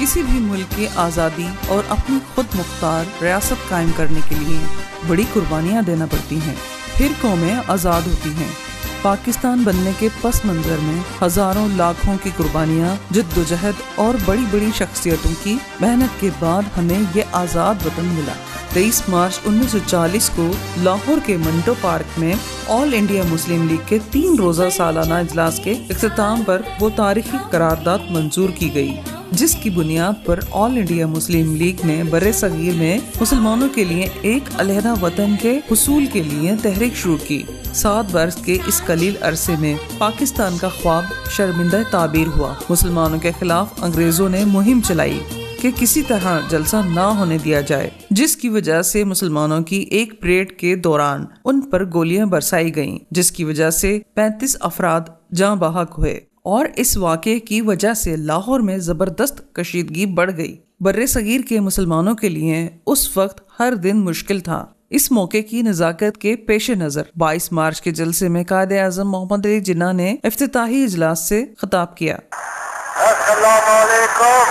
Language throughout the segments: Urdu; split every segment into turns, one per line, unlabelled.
کسی بھی ملک کی آزادی اور اپنی خود مختار ریاست قائم کرنے کے لیے بڑی قربانیاں دینا پڑتی ہیں، پھر قومیں آزاد ہوتی ہیں۔ پاکستان بننے کے پس منظر میں ہزاروں لاکھوں کی قربانیاں، جدوجہد اور بڑی بڑی شخصیتوں کی محنت کے بعد ہمیں یہ آزاد وطن ملا۔ 23 مارچ 1940 کو لاہور کے منٹو پارک میں آل انڈیا مسلم لیگ کے 3 روزہ سالانہ اجلاس کے اختتام پر وہ تاریخی قرارداد منظور کی گئی، جس کی بنیاد پر آل انڈیا مسلم لیگ نے بر صغیر میں مسلمانوں کے لیے ایک علیحدہ وطن کے حصول کے لیے تحریک شروع کی۔ 7 برس کے اس قلیل عرصے میں پاکستان کا خواب شرمندہ تعبیر ہوا۔ مسلمانوں کے خلاف انگریزوں نے مہم چلائی کہ کسی طرح جلسہ نہ ہونے دیا جائے، جس کی وجہ سے مسلمانوں کی ایک پریڈ کے دوران ان پر گولیاں برسائی گئیں، جس کی وجہ سے 35 افراد جاں بحق ہوئے، اور اس واقعے کی وجہ سے لاہور میں زبردست کشیدگی بڑھ گئی۔ بر صغیر کے مسلمانوں کے لیے اس وقت ہر دن مشکل تھا۔ اس موقع کی نزاکت کے پیش نظر 22 مارچ کے جلسے میں قائد اعظم محمد علی جناح نے افتتاحی اجلاس سے خطاب کیا۔
السلام علیکم۔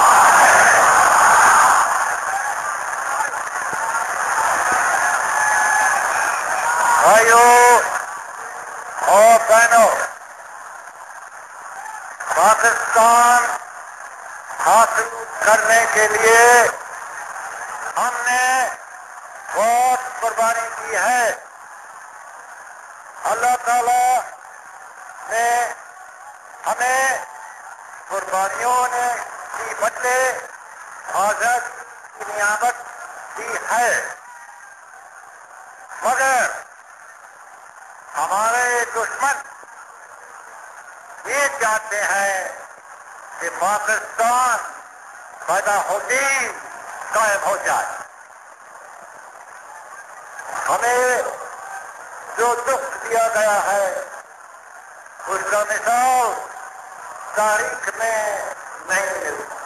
بھائیوں اور بہنوں، پاکستان حاصل کرنے کے لیے ہم نے بہت قربانی کی ہے۔ اللہ تعالی نے ہمیں قربانیوں کی بدلے آزاد کی نعمت دی ہے، مگر ہمارے دشمن یہ چاہتے ہیں کہ پاکستان پیدا ہوتی قائم ہو جائے۔ ہمیں جو دکھ دیا گیا ہے اس کا مثال تاریخ میں نہیں ملتا،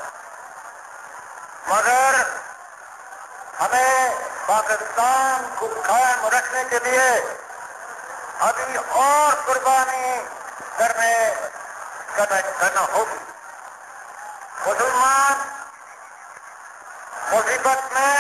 مگر ہمیں پاکستان کو قائم رکھنے کے لیے ابھی اور قربانی کرنا ہوگی۔ مسلمان مصیبت میں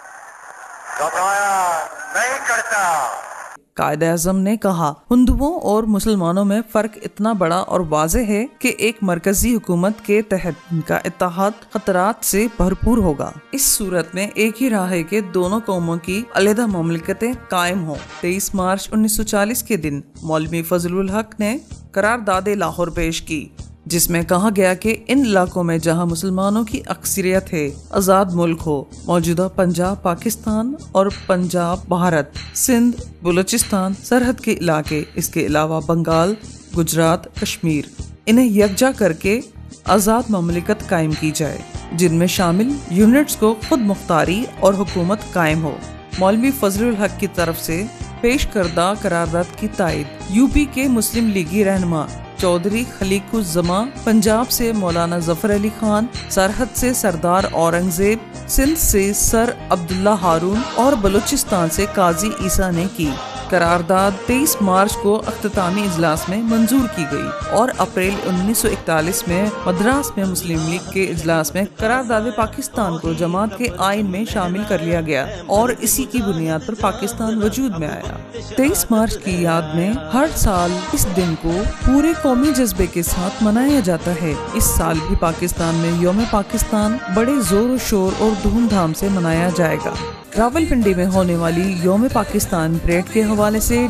گھبرایا نہیں کرتا۔
قائد اعظم نے کہا، ہندوؤں اور مسلمانوں میں فرق اتنا بڑا اور واضح ہے کہ ایک مرکزی حکومت کے تحت ان کا اتحاد خطرات سے بھرپور ہوگا۔ اس صورت میں ایک ہی راہ ہے کہ دونوں قوموں کی علیحدہ مملکتیں قائم ہوں۔ 23 مارچ 1940 کے دن مولوی فضل الحق نے قرارداد لاہور پیش کی، جس میں کہا گیا کہ ان علاقوں میں جہاں مسلمانوں کی اکثریت ہے، آزاد ملک ہو، موجودہ پنجاب پاکستان اور پنجاب بھارت، سندھ، بلوچستان سرحد کے علاقے، اس کے علاوہ بنگال، گجرات، کشمیر، انہیں یکجا کر کے آزاد مملکت قائم کی جائے، جن میں شامل یونٹس کو خود مختاری اور حکومت قائم ہو۔ مولوی فضل الحق کی طرف سے پیش کردہ قرارداد کی تائید یو پی کے مسلم لیگی رہنما چودھری خلیق الزمان، پنجاب سے مولانا ظفر علی خان، سرحد سے سردار اورنگزیب، سندھ سے سر عبداللہ ہارون اور بلوچستان سے قاضی عیسیٰ نے کی۔ قرارداد 23 مارچ کو اختتامی اجلاس میں منظور کی گئی اور اپریل 1941 میں مدراس میں مسلم لیگ کے اجلاس میں قرارداد پاکستان کو جماعت کے آئین میں شامل کر لیا گیا اور اسی کی بنیاد پر پاکستان وجود میں آیا۔ 23 مارچ کی یاد میں ہر سال اس دن کو پورے قومی جذبے کے ساتھ منایا جاتا ہے۔ اس سال بھی پاکستان میں یوم پاکستان بڑے زور و شور اور دھوم دھام سے منایا جائے گا۔ راولپنڈی میں ہونے والی یوم پاکستان پریڈ کے حوالے سے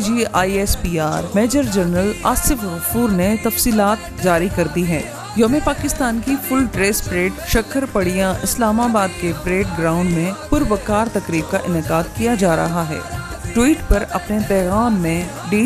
DGISPR میجر جنرل آصف غفور نے تفصیلات جاری کر دی ہیں۔ یوم پاکستان کی فل ڈریس پریڈ شکر پڑیاں اسلام آباد کے پریڈ گراؤنڈ میں پروقار تقریب کا انعقاد کیا جا رہا ہے۔ ٹویٹ پر اپنے پیغام میں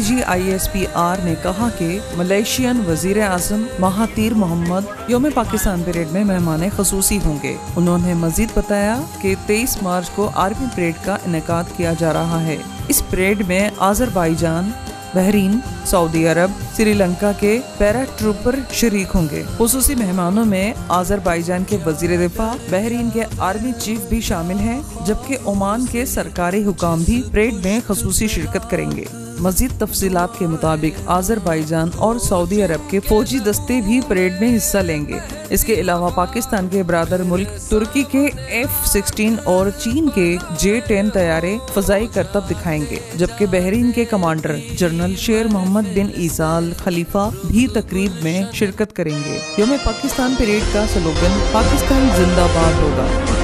DGISPR نے کہا کہ ملیشین وزیر اعظم مہاتیر محمد یوم پاکستان پریڈ میں مہمان خصوصی ہوں گے۔ انہوں نے مزید بتایا کہ 23 مارچ کو آرمی پریڈ کا انعقاد کیا جا رہا ہے۔ اس پریڈ میں آذربائیجان، بحرین، سعودی عرب، سری لنکا کے پیرا ٹروپر شریک ہوں گے۔ خصوصی مہمانوں میں آذربائیجان کے وزیر دفاع، بحرین کے آرمی چیف بھی شامل ہیں، جبکہ عمان کے سرکاری حکام بھی پریڈ میں خصوصی شرکت کریں گے۔ مزید تفصیلات کے مطابق آذربائیجان اور سعودی عرب کے فوجی دستے بھی پریڈ میں حصہ لیں گے۔ اس کے علاوہ پاکستان کے برادر ملک ترکی کے F-16 اور چین کے J-10 طیارے فضائی کرتب دکھائیں گے، جبکہ بحرین کے کمانڈر جنرل شیر محمد بن عیسیٰ ال خلیفہ بھی تقریب میں شرکت کریں گے۔ یوم پاکستان پریڈ کا سلوگن پاکستان زندہ باد ہوگا۔